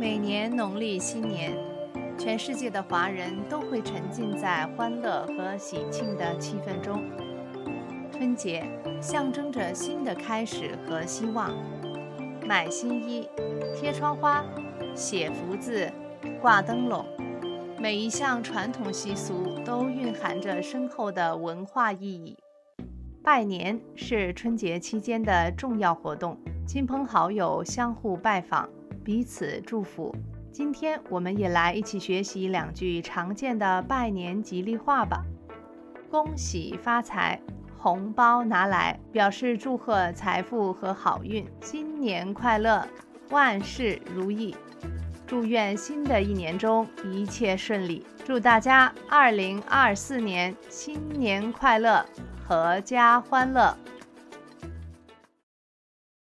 每年农历新年，全世界的华人都会沉浸在欢乐和喜庆的气氛中。春节象征着新的开始和希望，买新衣、贴窗花、写福字、挂灯笼，每一项传统习俗都蕴含着深厚的文化意义。拜年是春节期间的重要活动，亲朋好友相互拜访，彼此祝福。今天我们也来一起学习2句常见的拜年吉利话吧。恭喜发财，红包拿来，表示祝贺财富和好运。新年快乐，万事如意，祝愿新的一年中一切顺利。祝大家2024年新年快乐，阖家欢乐。